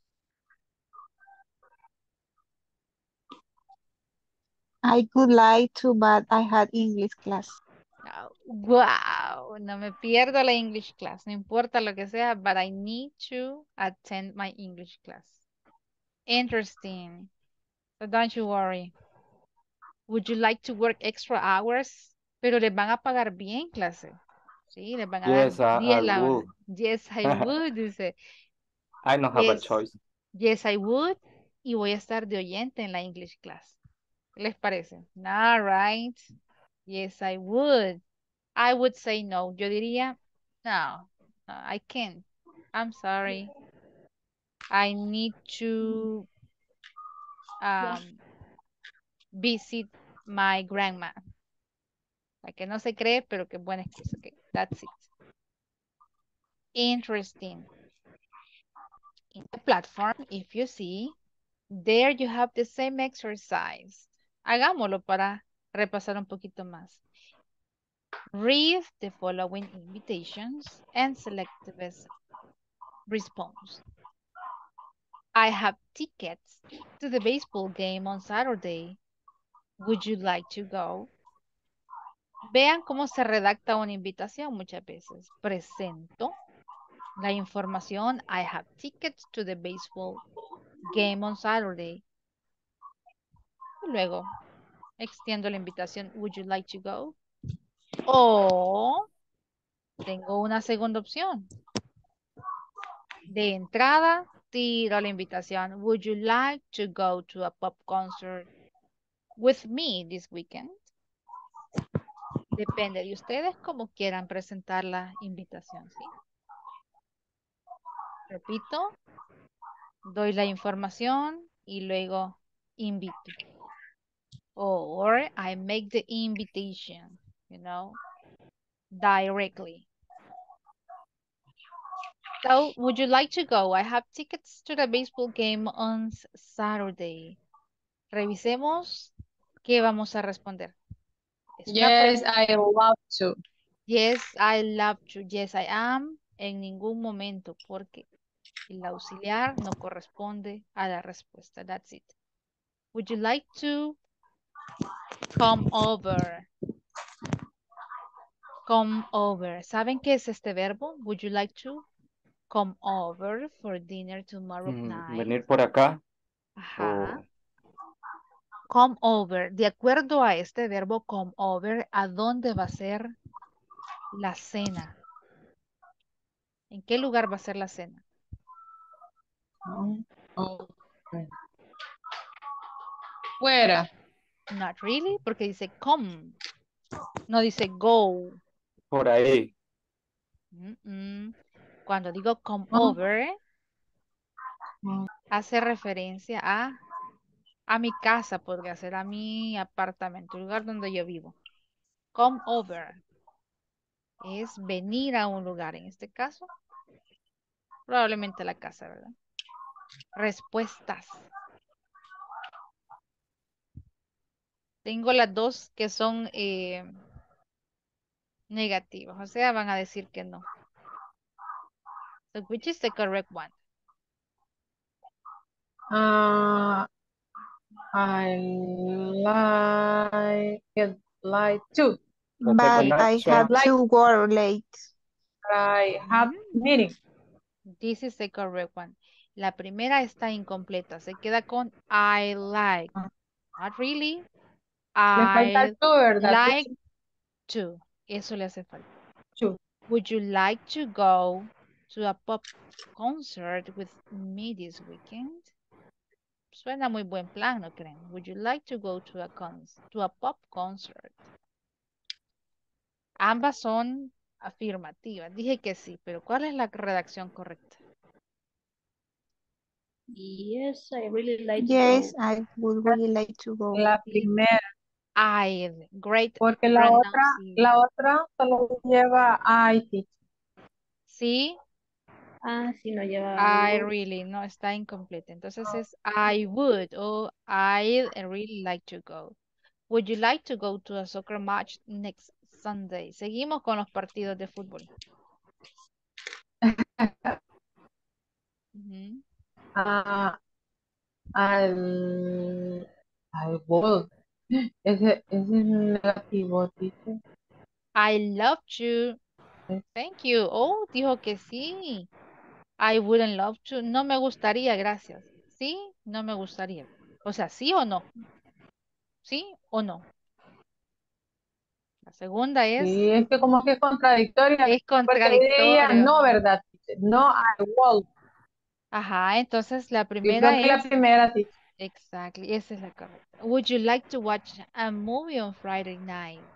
I could like to, but I had English class. Oh, wow, no me pierdo la English class. No importa lo que sea, but I need to attend my English class. Interesting. So don't you worry. Would you like to work extra hours? Pero les van a pagar bien, clase. Sí, les van a dar Yes, I, diez I la hora. will. Yes, I would, dice. I don't have a Yes, choice. yes, I would. Y voy a estar de oyente en la English class. ¿Qué les parece? All right. Yes, I would. I would say no. Yo diría, no, no, I can't. I'm sorry. I need to um, visit my grandma. La que no se cree, pero qué buena excusa. Okay, that's it. Interesting. In the platform, if you see, there you have the same exercise. Hagámoslo para repasar un poquito más. Read the following invitations and select the best response. I have tickets to the baseball game on Saturday. Would you like to go? Vean cómo se redacta una invitación muchas veces. Presento la información. I have tickets to the baseball game on Saturday. Y luego extiendo la invitación. Would you like to go? O tengo una segunda opción. De entrada, tiro la invitación. Would you like to go to a pop concert with me this weekend? Depende de ustedes cómo quieran presentar la invitación, ¿sí? Repito, doy la información y luego invito. Or I make the invitation, you know, directly. So, would you like to go? I have tickets to the baseball game on s- Saturday. Revisemos qué vamos a responder. Es una Yes, pregunta. I love to. Yes, I love to. Yes, I am. En ningún momento, porque el auxiliar no corresponde a la respuesta. That's it. Would you like to come over? Come over. ¿Saben qué es este verbo? Would you like to come over for dinner tomorrow Mm, night? venir por acá. Ajá. O Come over. De acuerdo a este verbo come over, ¿a dónde va a ser la cena? ¿En qué lugar va a ser la cena? Okay. Fuera. Not really, porque dice come. No dice go. por ahí. Mm, mm. Cuando digo come Ah. over, Mm. hace referencia a, a mi casa, podría ser a mi apartamento, el lugar donde yo vivo. Come over es venir a un lugar. En este caso, probablemente a la casa, ¿verdad? Respuestas. Tengo las dos que son eh, negativas, o sea, van a decir que no. So, which is the correct one? Uh, I like it like to. La But second I had option. Like to work late. I have Mm, meeting. This is the correct one. La primera está incompleta. Se queda con I like. Not really. Le falta I el to, ¿verdad? like to. Eso le hace falta. To. Would you like to go to a pop concert with me this weekend? Suena muy buen plan, ¿no creen? Would you like to go to a con to a pop concert? Ambas son afirmativas. Dije que sí, pero ¿cuál es la redacción correcta? Yes, I really like to Yes, go. I would really like to go. La primera. I. Great Porque la otra, pronunciation. la otra solo lleva I teach. Sí, Ah, sí, no lleva I would. really, no está incompleta. Entonces es I would o I'd really like to go. Would you like to go to a soccer match next Sunday? Seguimos con los partidos de fútbol. Ujú. Ah, al, al would. Ese, ese es negativo, dice. I love to. Thank you. Oh, dijo que sí. I wouldn't love to. No me gustaría, gracias. Sí, no me gustaría. O sea, sí o no. Sí o no. La segunda es, Sí, es que como que es contradictoria. es Porque diría contradictorio. no, ¿verdad? No, I would. Ajá, entonces la Yo primera creo que la es, primera sí. exactly, esa es la correcta. Would you like to watch a movie on Friday night?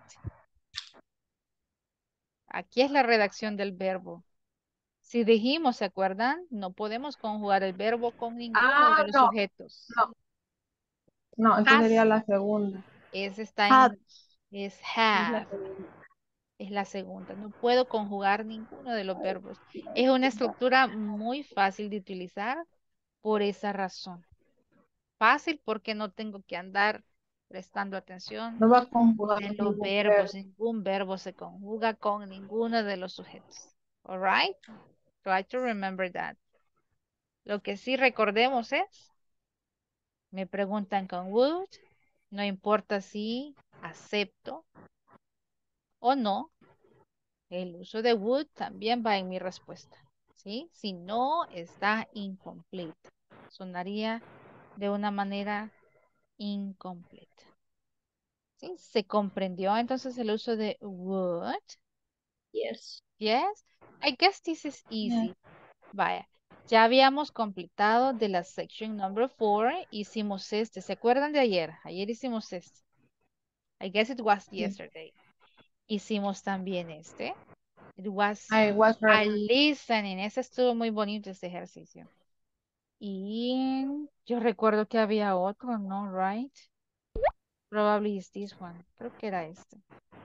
Aquí es la redacción del verbo. Si dijimos, ¿se acuerdan? No podemos conjugar el verbo con ninguno Ah, de los no, sujetos. no. No, esa Has, sería la segunda. ese está Had. en, es Es la have, segunda. es la segunda. No puedo conjugar ninguno de los verbos. Es una estructura muy fácil de utilizar por esa razón. Fácil porque no tengo que andar prestando atención No va a conjugar en los ningún verbos. verbo. Ningún verbo se conjuga con ninguno de los sujetos. All right? Try to remember that. Lo que sí recordemos es, me preguntan con would, no importa si acepto o no, el uso de would también va en mi respuesta. ¿Sí? Si no, está incompleta. Sonaría de una manera incompleta. ¿Sí? ¿Se comprendió entonces el uso de would? Yes. Yes. I guess this is Yeah. easy. Vaya. Ya habíamos completado de la section number four. Hicimos este. ¿Se acuerdan de ayer? Ayer hicimos este. I guess it was yesterday. Hicimos también este. It was, I was a ready. listening. Ese estuvo muy bonito este ejercicio. Y yo recuerdo que había otro, ¿no? Right? Probably is this one. Creo que era este.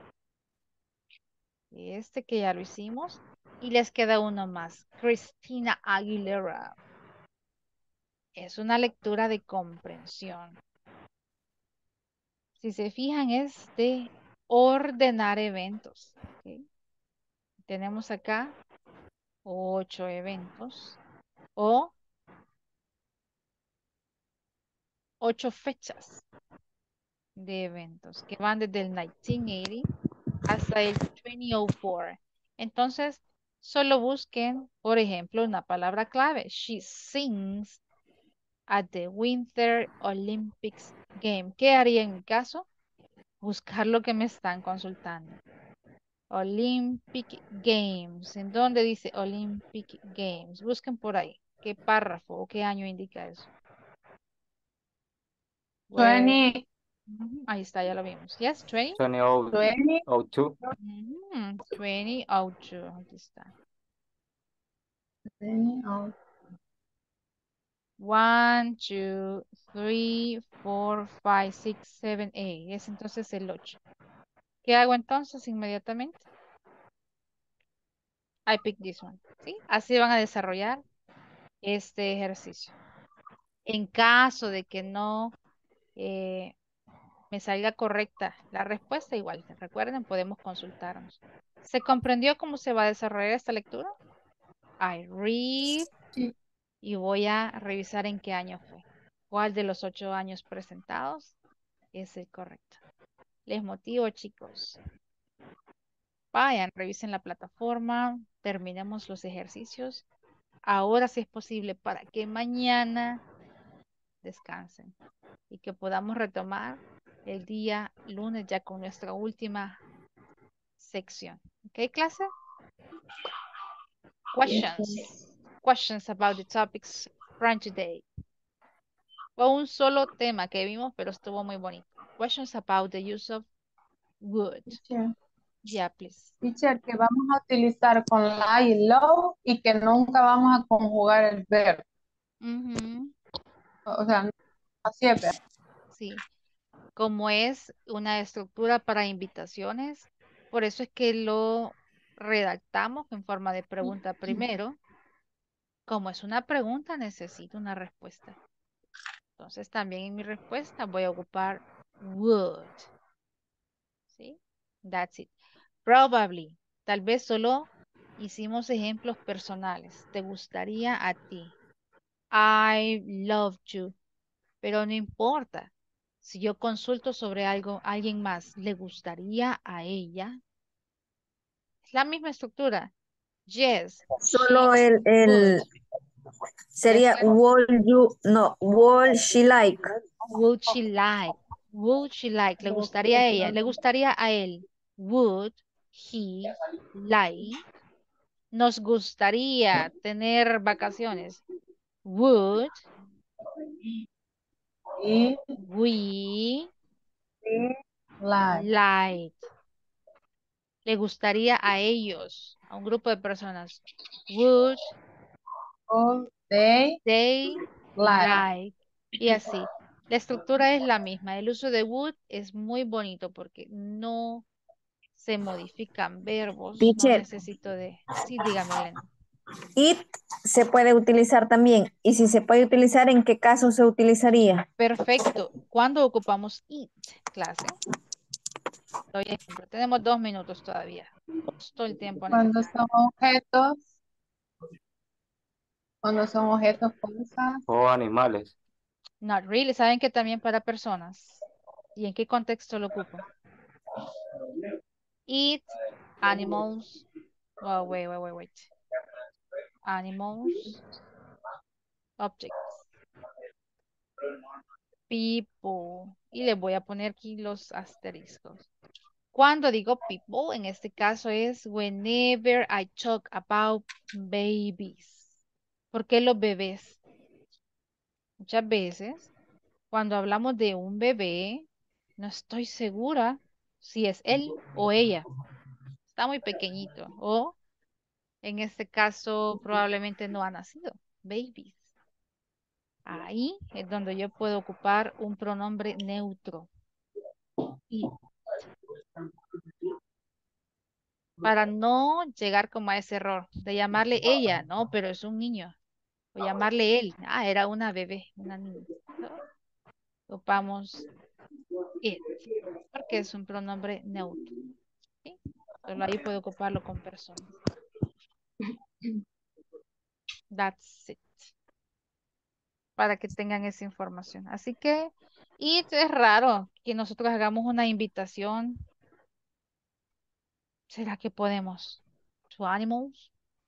Este que ya lo hicimos. Y les queda uno más. Christina Aguilera. Es una lectura de comprensión. Si se fijan, es de ordenar eventos. ¿Ok? Tenemos acá ocho eventos o ocho fechas de eventos que van desde el mil novecientos ochenta hasta el dos mil cuatro. Entonces, solo busquen, por ejemplo, una palabra clave. She sings at the Winter Olympics Game. ¿Qué haría en mi caso? Buscar lo que me están consultando. Olympic Games. ¿En dónde dice Olympic Games? Busquen por ahí. ¿Qué párrafo o qué año indica eso? Where- twenty, Ujú, ahí está, ya lo vimos. Yes, twenty. twenty oh twenty, oh two. Ujú, twenty oh two. Aquí está. twenty, oh, One, two, three, four, five, six, seven, eight. Es entonces el ocho. ¿Qué hago entonces inmediatamente? I pick this one. ¿Sí? Así van a desarrollar este ejercicio. En caso de que no eh, me salga correcta la respuesta, igual, recuerden, podemos consultarnos. ¿Se comprendió cómo se va a desarrollar esta lectura? I read sí. y voy a revisar en qué año fue. ¿Cuál de los ocho años presentados es el correcto? Les motivo, chicos. Vayan, revisen la plataforma, terminemos los ejercicios. Ahora sí es posible para que mañana descansen y que podamos retomar el día lunes ya con nuestra última sección. ¿Ok, clase? Questions. Questions about the topics from today. Fue un solo tema que vimos, pero estuvo muy bonito. Questions about the use of would. Teacher, Yeah, please. teacher, que vamos a utilizar con la y love y que nunca vamos a conjugar el verbo. Ujú, O sea, así es, ¿verdad? sí. Como es una estructura para invitaciones, por eso es que lo redactamos en forma de pregunta primero. Como es una pregunta, necesito una respuesta. Entonces también en mi respuesta voy a ocupar would. ¿Sí? That's it. Probably. Tal vez solo hicimos ejemplos personales. ¿Te gustaría a ti? I love you. Pero no importa. Si yo consulto sobre algo, alguien más, ¿le gustaría a ella? Es la misma estructura. Yes, Solo she el, would. el sería Yes, would you, no, would she like. would she like? Would she like? ¿Le gustaría a ella? ¿Le gustaría a él? Would he like? Nos gustaría tener vacaciones. Would Y, we y like. like? Le gustaría a ellos, a un grupo de personas. Would All they they like. like? Y así. La estructura es la misma. El uso de would es muy bonito porque no se modifican verbos. No Teacher, necesito de... Sí, dígame, Elena. it se puede utilizar también. Y si se puede utilizar, ¿en qué caso se utilizaría? Perfecto. ¿Cuándo ocupamos it, clase? Doy ejemplo. Tenemos dos minutos todavía. Todo el tiempo Cuando necesario. son objetos, cuando son objetos, cosas, O animales. Not really. ¿Saben que también para personas? ¿Y en qué contexto lo ocupo? It, animals. Well, wait, wait, wait, wait. Animals, objects, people. Y le voy a poner aquí los asteriscos. Cuando digo people, en este caso es whenever I talk about babies. ¿Por qué los bebés? Muchas veces, cuando hablamos de un bebé, no estoy segura si es él o ella. Está muy pequeñito. O, en este caso, probablemente no ha nacido. Babies. Ahí es donde yo puedo ocupar un pronombre neutro. Y para no llegar como a ese error de llamarle ella, no, pero es un niño. O llamarle él, ah, era una bebé, una niña. ¿No? Ocupamos it, porque es un pronombre neutro. ¿Sí? Solo ahí puedo ocuparlo con personas. That's it. Para que tengan esa información. Así que, y es raro que nosotros hagamos una invitación. ¿Será que podemos? To animals.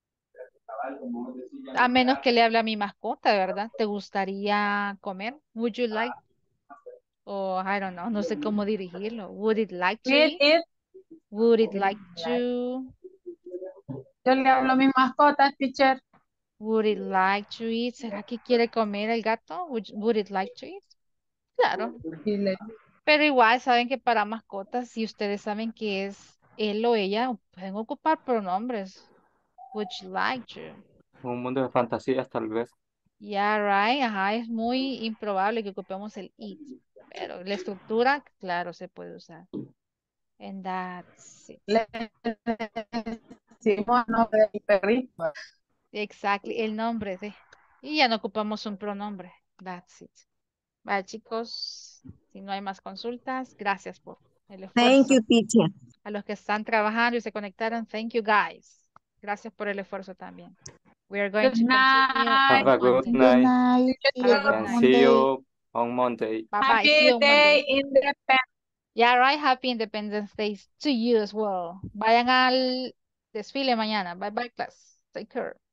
A menos que le hable a mi mascota, ¿verdad? ¿Te gustaría comer? Would you like? O I don't know, no sé cómo dirigirlo. Would it like to Eat eat? it. Would it like to? Yo le hablo a mi mascota, teacher. Would it like to eat? ¿Será que quiere comer el gato? Would, would it like to eat? Claro. Pero igual saben que para mascotas, si ustedes saben que es él o ella, pueden ocupar pronombres. Would you like to? Un mundo de fantasías, tal vez. Yeah, right. Ajá, es muy improbable que ocupemos el it. Pero la estructura, claro, se puede usar. And that's it. Le decimos nombre del perrito. Exactly, el nombre de. Y ya no ocupamos un pronombre. That's it. Vale, chicos, si no hay más consultas, gracias por el Thank esfuerzo. you, teacher. A los que están trabajando y se conectaron, thank you guys. Gracias por el esfuerzo también. We are going Good to continue Have night. a good Monday. Good night night. See Have a you good and night. see Monday. you on Monday. Bye bye. See Happy you on Monday. day independence. Yeah, right. Happy Independence Day to you as well. Vayan al desfile mañana. Bye bye, class. Take care.